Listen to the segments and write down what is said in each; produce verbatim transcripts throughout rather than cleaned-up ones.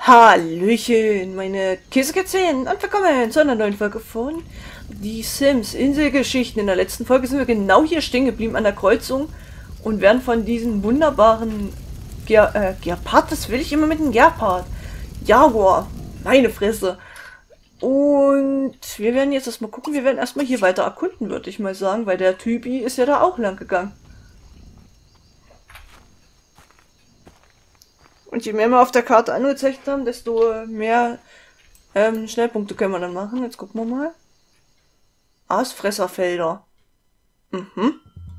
Hallöchen, meine Käsekätzchen und willkommen zu einer neuen Folge von Die Sims Inselgeschichten. In der letzten Folge sind wir genau hier stehen geblieben an der Kreuzung und werden von diesen wunderbaren Ger äh, Gepard, das will ich immer mit dem Gepard. Jaguar, meine Fresse. Und wir werden jetzt erstmal gucken, wir werden erstmal hier weiter erkunden, würde ich mal sagen, weil der Typi ist ja da auch lang gegangen. Und je mehr wir auf der Karte angezeigt haben, desto mehr ähm, Schnellpunkte können wir dann machen. Jetzt gucken wir mal. Aasfresserfelder. Mhm.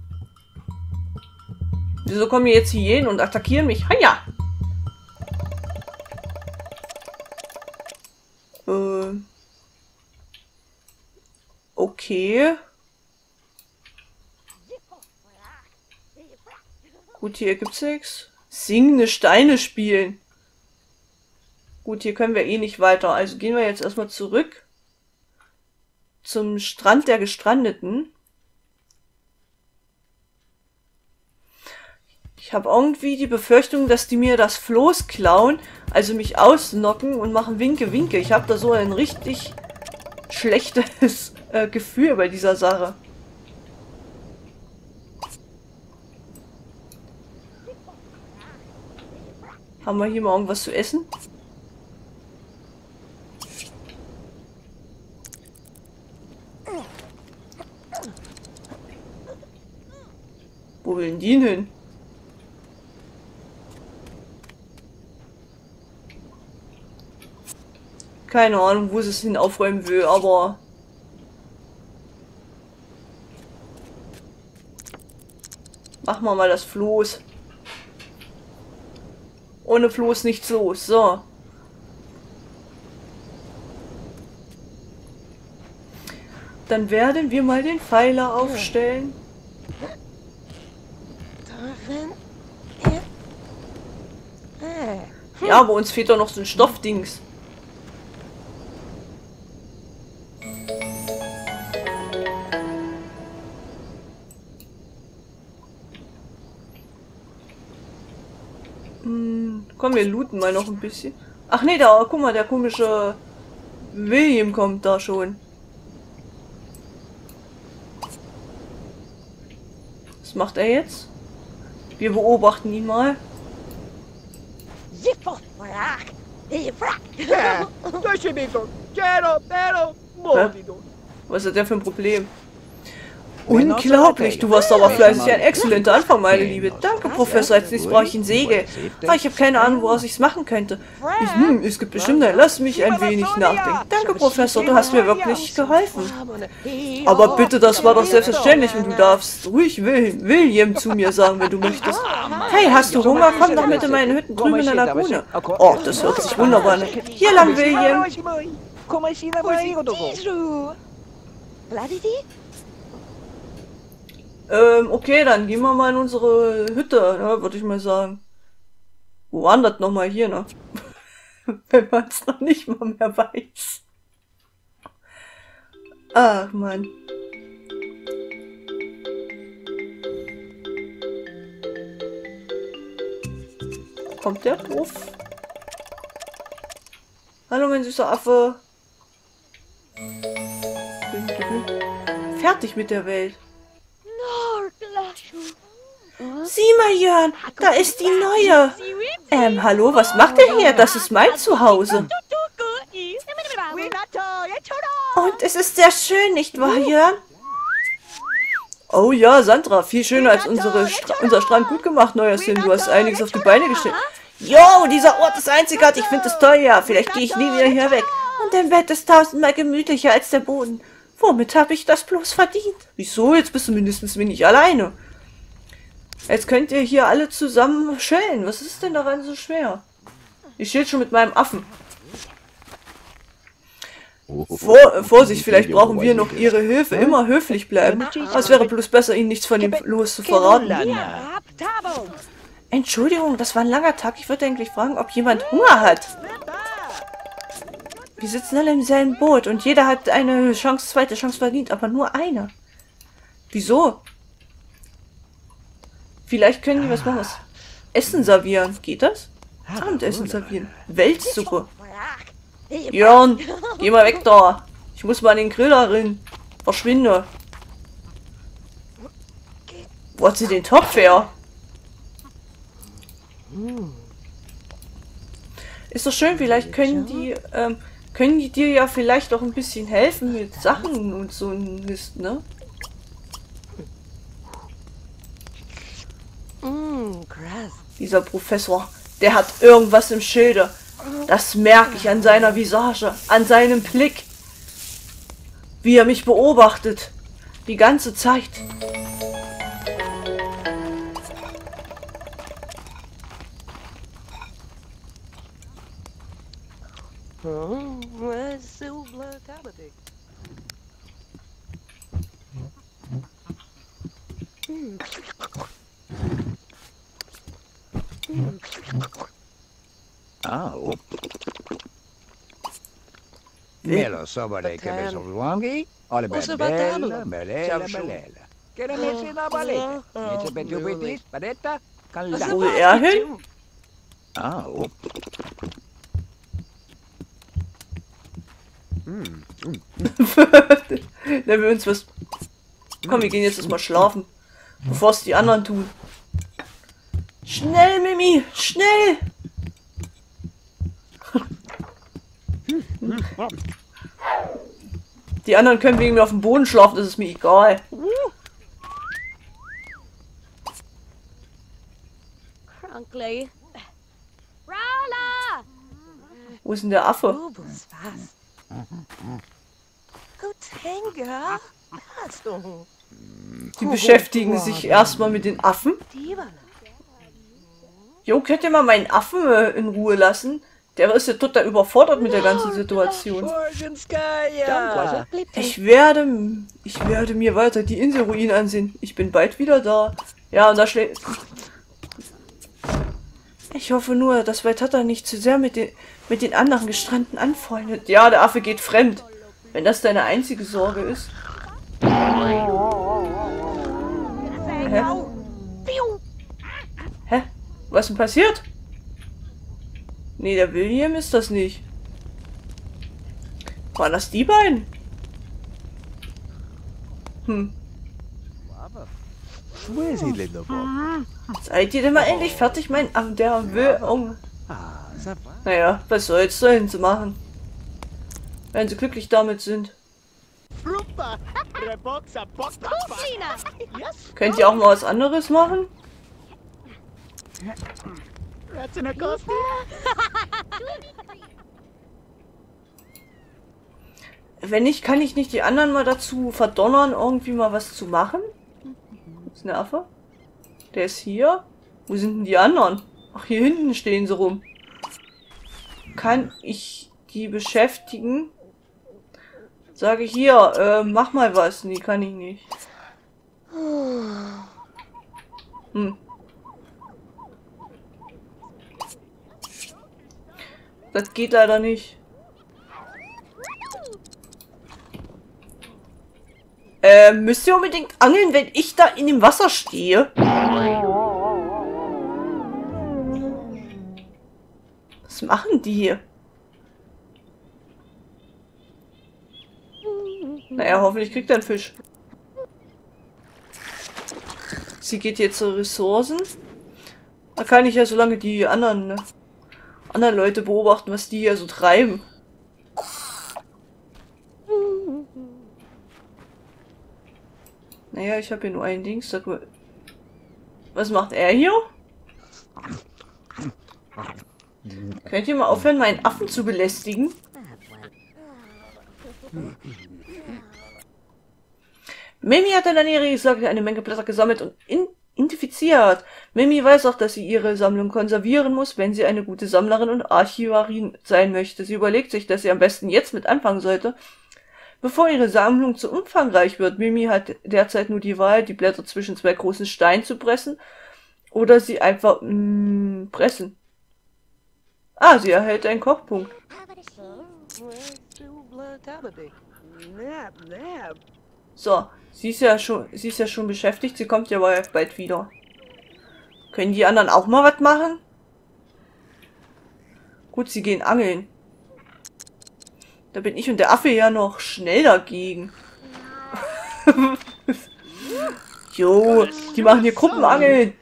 Wieso kommen hier jetzt Hyänen und attackieren mich? Haja! Äh. Okay. Gut, hier gibt's nichts. Singende Steine spielen. Gut, hier können wir eh nicht weiter. Also gehen wir jetzt erstmal zurück zum Strand der Gestrandeten. Ich habe irgendwie die Befürchtung, dass die mir das Floß klauen, also mich ausnocken und machen Winke, Winke. Ich habe da so ein richtig schlechtes äh, Gefühl bei dieser Sache. Haben wir hier mal irgendwas zu essen? Wo will denn die hin? Keine Ahnung, wo sie es hin aufräumen will, aber... Machen wir mal das Floß. Ohne Floß nichts los. So. Dann werden wir mal den Pfeiler aufstellen. Ja, aber uns fehlt doch noch so ein Stoffdings. Hm, komm, wir looten mal noch ein bisschen. Ach nee, da, guck mal, der komische William kommt da schon. Was macht er jetzt? Wir beobachten ihn mal. Hä? Was hat der für ein Problem? Unglaublich, du warst aber fleißig. Ein exzellenter Anfang, meine Liebe. Danke, Professor. Als nächstes brauche ich ein Segel. Aber ich habe keine Ahnung, woraus ich es machen könnte. Ich, hm, es gibt bestimmt ein... Lass mich ein wenig nachdenken. Danke, Professor. Du hast mir wirklich geholfen. Aber bitte, das war doch selbstverständlich. Und du darfst ruhig Will William zu mir sagen, wenn du möchtest. Hey, hast du Hunger? Komm doch mit in meine Hütten drüben in der Lagune. Oh, das hört sich wunderbar an. Hier lang, William. Ähm, okay, dann gehen wir mal in unsere Hütte, ne, würde ich mal sagen. Wo wandert noch mal hier, ne? Wenn man es noch nicht mal mehr weiß. Ach, Mann. Kommt der Puff? Hallo, mein süßer Affe. Fertig mit der Welt. Sieh mal, Jörn, da ist die neue. Ähm, hallo, was macht ihr hier? Das ist mein Zuhause. Und es ist sehr schön, nicht wahr, Jörn? Oh ja, Sandra, viel schöner als unsere Stra unser Strand. Gut gemacht, neuer Sim. Du hast einiges auf die Beine gestellt. Jo, dieser Ort ist einzigartig. Ich finde es toll, ja. Vielleicht gehe ich nie wieder hier weg. Und dein Bett ist tausendmal gemütlicher als der Boden. Womit habe ich das bloß verdient? Wieso? Jetzt bist du mindestens wenig alleine. Jetzt könnt ihr hier alle zusammen chillen. Was ist denn daran so schwer? Ich chill schon mit meinem Affen. Vor, Vorsicht, vielleicht brauchen wir noch ihre Hilfe. Immer höflich bleiben. Aber es wäre bloß besser, ihnen nichts von dem Los zu verraten. Entschuldigung, das war ein langer Tag. Ich würde eigentlich fragen, ob jemand Hunger hat. Wir sitzen alle im selben Boot und jeder hat eine Chance, zweite Chance verdient, aber nur eine. Wieso? Vielleicht können die was machen. Essen servieren. Geht das? Abendessen servieren. Weltsuppe. Jörn, geh mal weg da. Ich muss mal an den Grill darin. Verschwinde. Wo hat sie den Topf her? Ist doch schön, vielleicht können die, ähm, können die dir ja vielleicht auch ein bisschen helfen mit Sachen und so ein Mist, ne? Dieser Professor, der hat irgendwas im Schilde. Das merke ich an seiner Visage, an seinem Blick. Wie er mich beobachtet. Die ganze Zeit. Oh. Melo sobre che mi sono luoghi, o le belle, belle, belle, belle. Che le messi da baletta, niente per più petit, baletta, Wo will er hin? Oh. Der will uns was... Komm, wir gehen jetzt erstmal schlafen. Bevor es die anderen tun. Schnell, Mimi! Schnell! Die anderen können wegen mir auf dem Boden schlafen, das ist mir egal. Crunkly. Rowla! Wo ist denn der Affe? Die beschäftigen sich erstmal mit den Affen. Jo, könnt ihr mal meinen Affen äh, in Ruhe lassen? Der ist ja total überfordert mit der ganzen Situation. Ich werde, ich werde mir weiter die Inselruinen ansehen. Ich bin bald wieder da. Ja, und da schlägt... Ich hoffe nur, dass Waitata nicht zu sehr mit den, mit den anderen Gestrandeten anfreundet. Ja, der Affe geht fremd. Wenn das deine einzige Sorge ist. Hä? Hä? Was ist denn passiert? Nee, der William ist das nicht. Waren das die beiden? Hm. Seid ihr denn mal endlich fertig, mein Affen? Der will... Oh. Naja, was soll's denn zu machen? Wenn sie glücklich damit sind. Könnt ihr auch mal was anderes machen? Wenn nicht, kann ich nicht die anderen mal dazu verdonnern, irgendwie mal was zu machen? Ist ein Affe? Der ist hier. Wo sind denn die anderen? Ach, hier hinten stehen sie rum. Kann ich die beschäftigen? Sage hier, äh, mach mal was. Nee, kann ich nicht. Hm. Das geht leider nicht. Äh, müsst ihr unbedingt angeln, wenn ich da in dem Wasser stehe? Was machen die hier? Naja, hoffentlich kriegt er einen Fisch. Sie geht jetzt zu Ressourcen. Da kann ich ja so lange die anderen, ne, anderen Leute beobachten, was die hier so treiben. Naja, ich habe hier nur ein Ding. Was macht er hier? Könnt ihr mal aufhören, meinen Affen zu belästigen? Mimi hat in der Nähe gesagt, eine Menge Blätter gesammelt und in identifiziert. Mimi weiß auch, dass sie ihre Sammlung konservieren muss, wenn sie eine gute Sammlerin und Archivarin sein möchte. Sie überlegt sich, dass sie am besten jetzt mit anfangen sollte, bevor ihre Sammlung zu umfangreich wird. Mimi hat derzeit nur die Wahl, die Blätter zwischen zwei großen Steinen zu pressen oder sie einfach mh, pressen. Ah, sie erhält einen Kochpunkt. So, sie ist ja schon, sie ist ja schon beschäftigt, sie kommt ja bald wieder. Können die anderen auch mal was machen? Gut, sie gehen angeln. Da bin ich und der Affe ja noch schnell dagegen. Jo, die machen hier Gruppenangeln.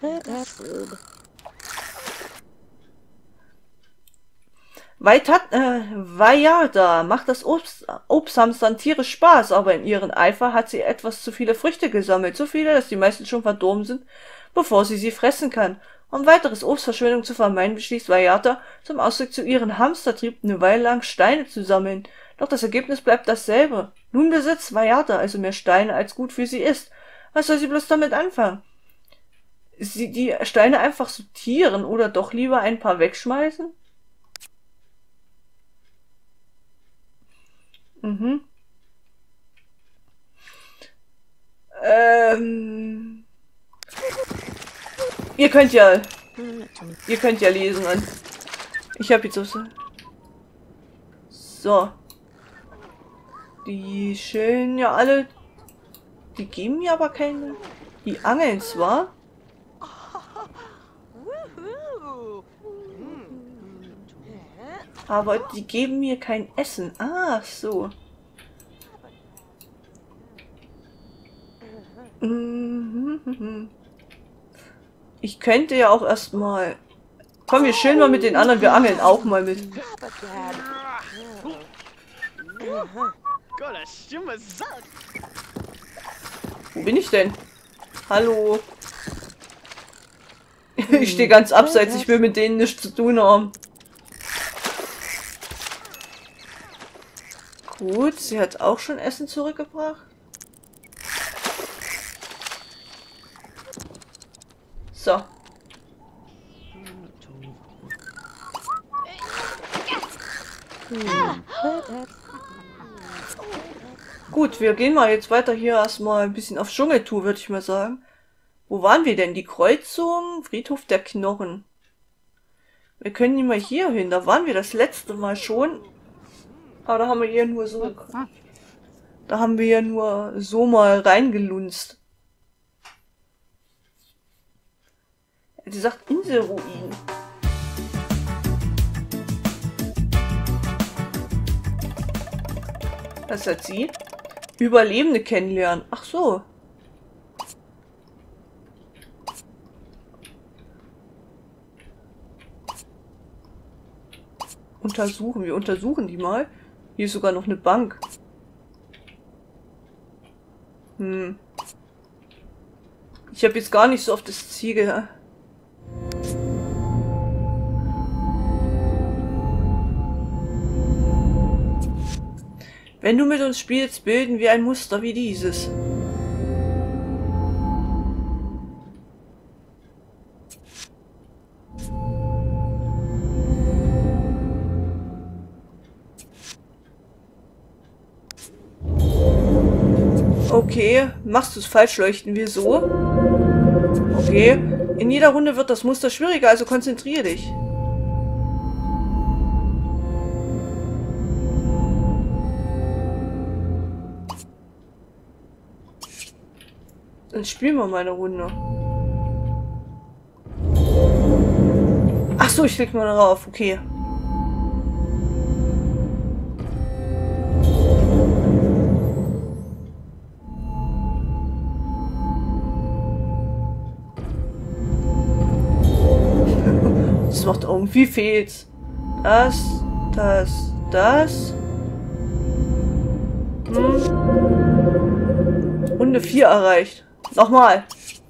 Vaitat, äh, Vajada macht das Obst, Obsthamstern tierisch Spaß, aber in ihrem Eifer hat sie etwas zu viele Früchte gesammelt. So viele, dass die meisten schon verdorben sind, bevor sie sie fressen kann. Um weiteres Obstverschwendung zu vermeiden, beschließt Vajada zum Ausdruck zu ihrem Hamstertrieb eine Weile lang Steine zu sammeln. Doch das Ergebnis bleibt dasselbe. Nun besitzt Vajada also mehr Steine, als gut für sie ist. Was soll sie bloß damit anfangen? Sie die Steine einfach sortieren oder doch lieber ein paar wegschmeißen? Mhm. Ähm. Ihr könnt ja. Ihr könnt ja lesen. Und ich habe jetzt so. So. Die schön ja alle. Die geben mir aber keine. Die angeln zwar. Aber die geben mir kein Essen. Ah, so. Ich könnte ja auch erstmal. Komm, wir chillen mal mit den anderen. Wir angeln auch mal mit. Wo bin ich denn? Hallo. Ich stehe ganz abseits. Ich will mit denen nichts zu tun haben. Gut, sie hat auch schon Essen zurückgebracht. So. Hm. Gut, wir gehen mal jetzt weiter hier erstmal ein bisschen auf Dschungeltour, würde ich mal sagen. Wo waren wir denn? Die Kreuzung, Friedhof der Knochen. Wir können nicht mal hier hin. Da waren wir das letzte Mal schon. Aber da haben wir hier nur so. Da haben wir ja nur so mal reingelunzt. Sie sagt Inselruinen. Was hat sie? Überlebende kennenlernen. Ach so. Untersuchen. Wir untersuchen die mal. Hier ist sogar noch eine Bank. Hm. Ich habe jetzt gar nicht so auf das Ziel ge... Wenn du mit uns spielst, bilden wir ein Muster wie dieses. Okay, machst du es falsch, leuchten wir so. Okay, in jeder Runde wird das Muster schwieriger, also konzentriere dich. Dann spielen wir mal eine Runde. Ach so, ich klicke mal darauf, okay. Das macht irgendwie fehlt's. Das, das, das. Hm. Runde vier erreicht. Nochmal.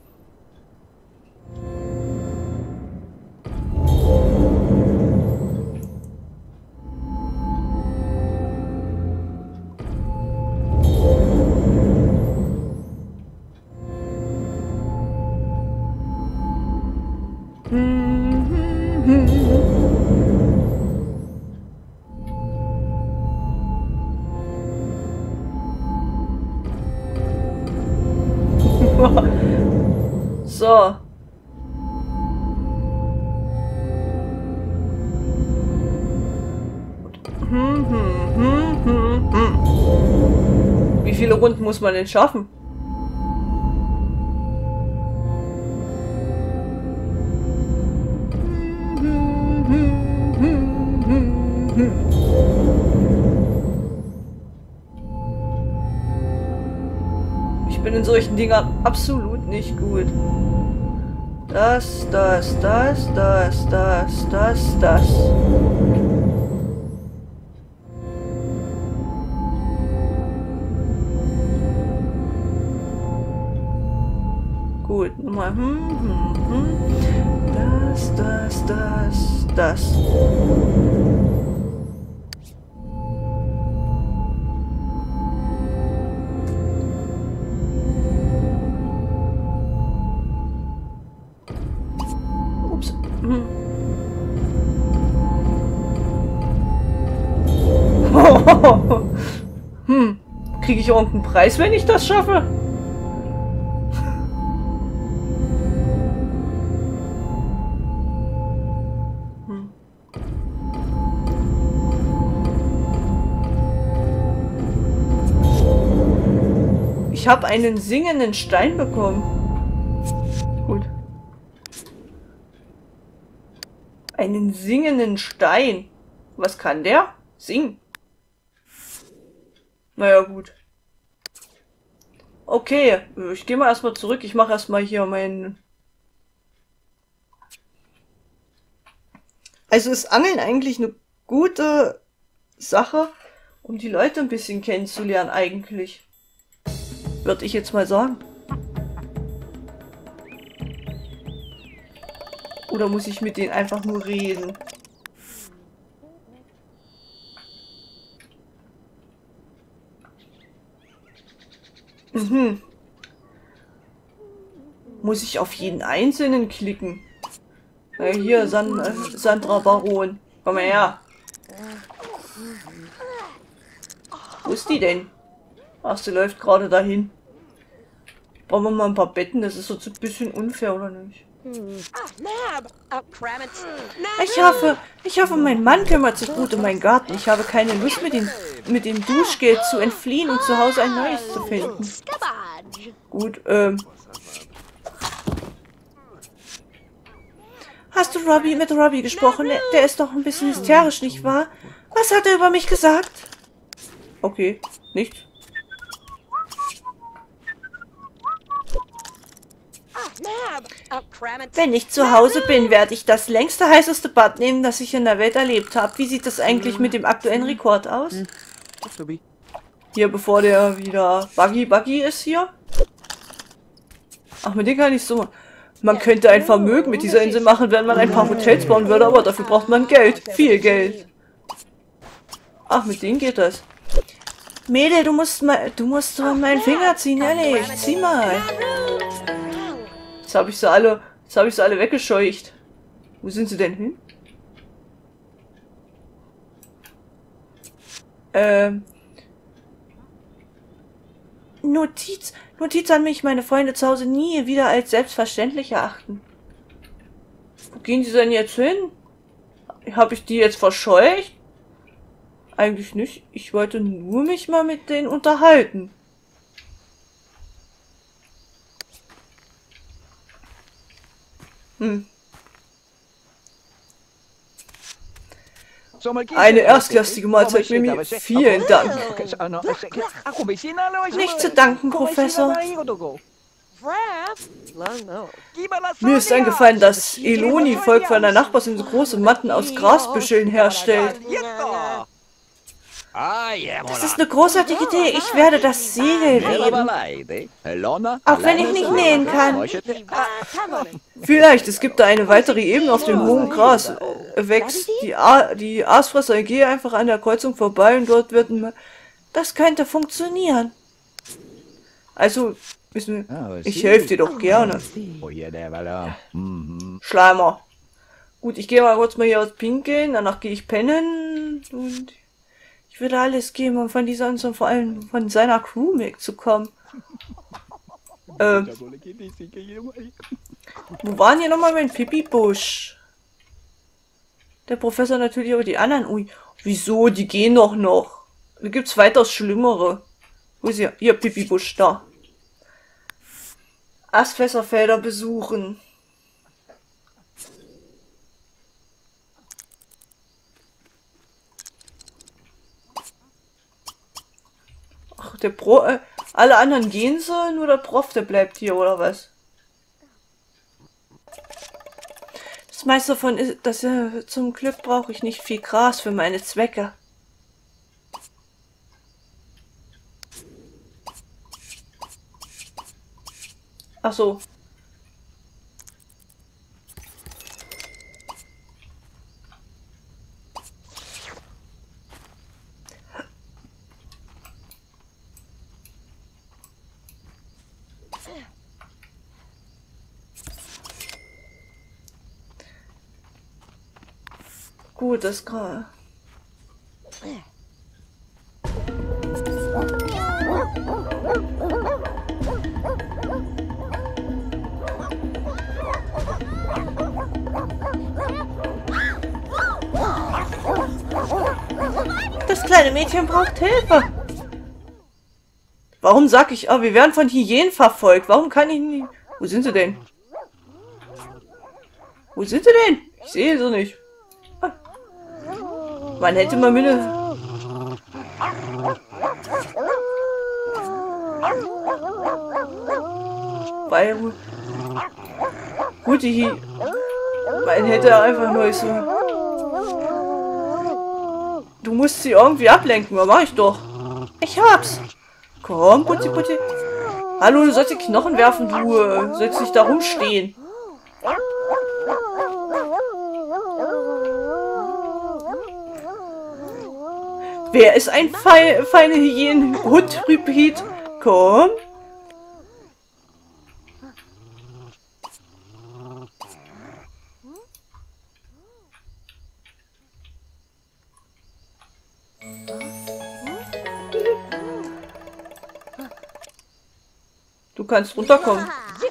So. Hm, hm, hm, hm, hm. Wie viele Runden muss man denn schaffen? Hm, hm, hm, hm, hm. Hm. Ich bin in solchen Dingern absolut nicht gut. Das, das, das, das, das, das, das. Gut, nochmal. Hm, hm, hm. Das, das, das, das. Ups. Hm. Hm. Kriege ich irgendeinen Preis, wenn ich das schaffe? Ich habe einen singenden Stein bekommen. Gut. Einen singenden Stein. Was kann der? Singen. Naja, gut. Okay, ich gehe mal erstmal zurück. Ich mache erstmal hier meinen... Also ist Angeln eigentlich eine gute Sache, um die Leute ein bisschen kennenzulernen eigentlich. Würde ich jetzt mal sagen. Oder muss ich mit denen einfach nur reden? Mhm. Muss ich auf jeden Einzelnen klicken? Na hier, San äh, Sandra Baron. Komm mal her. Wo ist die denn? Ach, sie läuft gerade dahin. Brauchen wir mal ein paar Betten? Das ist so ein bisschen unfair, oder nicht? Ich hoffe, ich hoffe, mein Mann kümmert sich gut um meinen Garten. Ich habe keine Lust, mit dem, mit dem Duschgeld zu entfliehen und zu Hause ein neues zu finden. Gut, ähm... Hast du Robbie mit Robbie gesprochen? Der, der ist doch ein bisschen hysterisch, nicht wahr? Was hat er über mich gesagt? Okay, nichts. Wenn ich zu Hause bin, werde ich das längste, heißeste Bad nehmen, das ich in der Welt erlebt habe. Wie sieht das eigentlich mit dem aktuellen Rekord aus? Hier, bevor der wieder Buggy Buggy ist hier. Ach, mit dem kann ich so... Man könnte ein Vermögen mit dieser Insel machen, wenn man ein paar Hotels bauen würde, aber dafür braucht man Geld. Viel Geld. Ach, mit denen geht das. Mädel, du musst mal... Du musst so meinen Finger ziehen, ehrlich. Zieh mal. Jetzt habe ich sie alle... Jetzt habe ich sie alle weggescheucht. Wo sind sie denn hin? Ähm... Notiz... Notiz an mich, meine Freunde zu Hause nie wieder als selbstverständlich erachten. Wo gehen sie denn jetzt hin? Habe ich die jetzt verscheucht? Eigentlich nicht. Ich wollte nur mich mal mit denen unterhalten. Hm. Eine erstklassige Mahlzeit, Mimi. Vielen Dank. Nicht zu danken, Professor. Mir ist eingefallen, dass Eloni-Volk von der Nachbarsinsel große Matten aus Grasbüscheln herstellt. Das ist eine großartige Idee. Ich werde das Segel weben. Auch wenn ich nicht nähen kann. Vielleicht, es gibt da eine weitere Ebene auf dem hohen Gras. Wächst die, A die Aasfresser. Gehe einfach an der Kreuzung vorbei und dort wird ein... Das könnte funktionieren. Also, wissen wir, ich helfe dir doch gerne. Schleimer. Gut, ich gehe mal kurz mal hier aus Pinkeln, danach gehe ich pennen und... Ich würde alles geben, um von dieser und vor allem von seiner Crew wegzukommen. Ähm. Wo waren hier nochmal mein Pipi-Busch? Der Professor natürlich, aber die anderen. Ui, wieso? Die gehen doch noch. Da gibt's weitaus Schlimmere. Wo ist hier? Hier, Pipi-Busch, da. Astfässerfelder besuchen. Der Pro... Äh, alle anderen gehen sollen, nur der Prof, der bleibt hier, oder was? Das meiste davon ist, dass äh, zum Glück brauche ich nicht viel Gras für meine Zwecke. Ach so. Gut, das gerade. Das kleine Mädchen braucht Hilfe. Warum sag ich, oh, wir werden von Hyänen verfolgt? Warum kann ich nicht... Wo sind sie denn? Wo sind sie denn? Ich sehe sie nicht. Ah. Man hätte mal mit... Weil... Gut, die... Man hätte einfach nur so... Du musst sie irgendwie ablenken, was mach ich doch? Ich hab's. Komm, Putzi, Putzi. Hallo, du sollst die Knochen werfen, du äh, sollst nicht da rumstehen. Wer ist ein fei feine Hyänen-Hund-Hybrid? Komm. Du kannst runterkommen.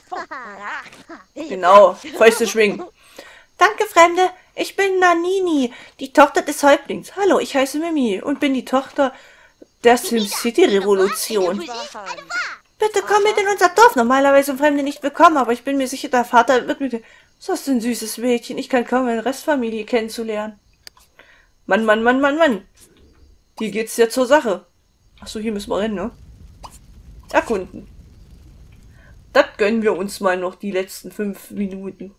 Genau, Fäuste schwingen. Danke, Fremde. Ich bin Nanini, die Tochter des Häuptlings. Hallo, ich heiße Mimi und bin die Tochter der SimCity-Revolution. Bitte komm mit in unser Dorf. Normalerweise sind Fremde nicht willkommen, aber ich bin mir sicher, der Vater wird mit... So ist ein süßes Mädchen. Ich kann kaum meine Restfamilie kennenzulernen. Mann, Mann, Mann, Mann, Mann. Hier geht's ja zur Sache. Achso, hier müssen wir rennen, ne? Erkunden. Das gönnen wir uns mal noch die letzten fünf Minuten.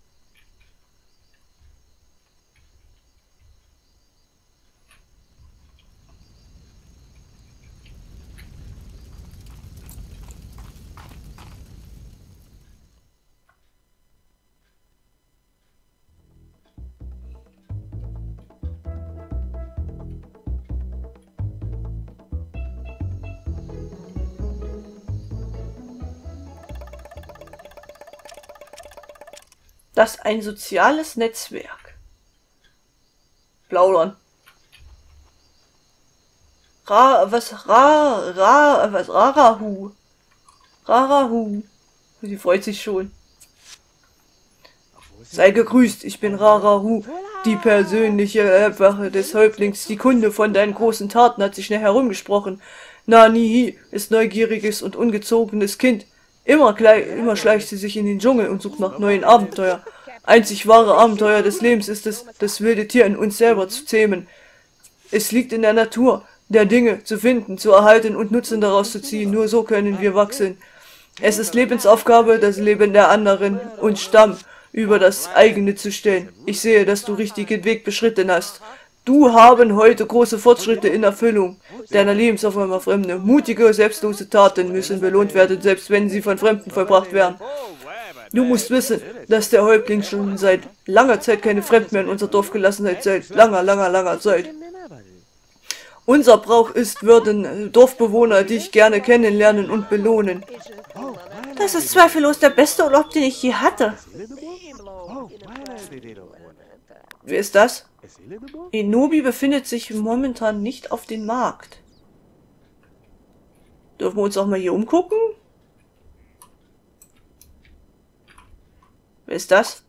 Das ist ein soziales Netzwerk. Plaudern. Ra, was, ra, ra, was, Rarahu. Rarahu. Sie freut sich schon. Sei gegrüßt, ich bin Rarahu, die persönliche Erbwache des Häuptlings. Die Kunde von deinen großen Taten hat sich schnell herumgesprochen. Nanihi ist neugieriges und ungezogenes Kind. Immer, gleich, immer schleicht sie sich in den Dschungel und sucht nach neuen Abenteuer. Einzig wahre Abenteuer des Lebens ist es, das wilde Tier in uns selber zu zähmen. Es liegt in der Natur der Dinge zu finden, zu erhalten und Nutzen daraus zu ziehen. Nur so können wir wachsen. Es ist Lebensaufgabe, das Leben der anderen und Stamm über das eigene zu stellen. Ich sehe, dass du richtigen Weg beschritten hast. Du haben heute große Fortschritte in Erfüllung deiner Lebensaufgabe, Fremde. Mutige, selbstlose Taten müssen belohnt werden, selbst wenn sie von Fremden vollbracht werden. Du musst wissen, dass der Häuptling schon seit langer Zeit keine Fremden mehr in unser Dorf gelassen hat, seit langer, langer, langer Zeit. Unser Brauch ist, würden Dorfbewohner dich gerne kennenlernen und belohnen. Das ist zweifellos der beste Urlaub, den ich je hatte. Wer ist das? Enobi befindet sich momentan nicht auf dem Markt. Dürfen wir uns auch mal hier umgucken? Wer ist das?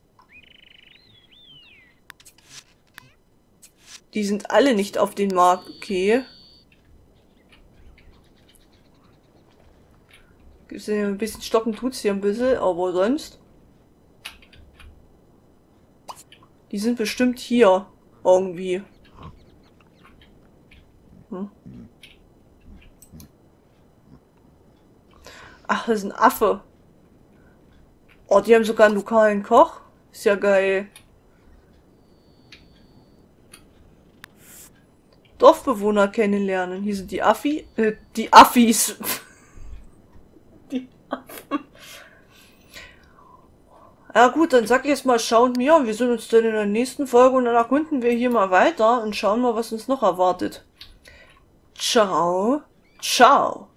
Die sind alle nicht auf dem Markt. Okay. Ein bisschen stocken tut's hier ein bisschen, aber sonst. Die sind bestimmt hier. Irgendwie. Hm. Ach, das ist ein Affe. Oh, die haben sogar einen lokalen Koch. Ist ja geil. Dorfbewohner kennenlernen. Hier sind die Affi, äh, die Affis. Die Affen. Ja gut, dann sag ich jetzt mal, schauen wir. Wir sehen uns dann in der nächsten Folge und dann erkunden wir hier mal weiter und schauen mal, was uns noch erwartet. Ciao. Ciao.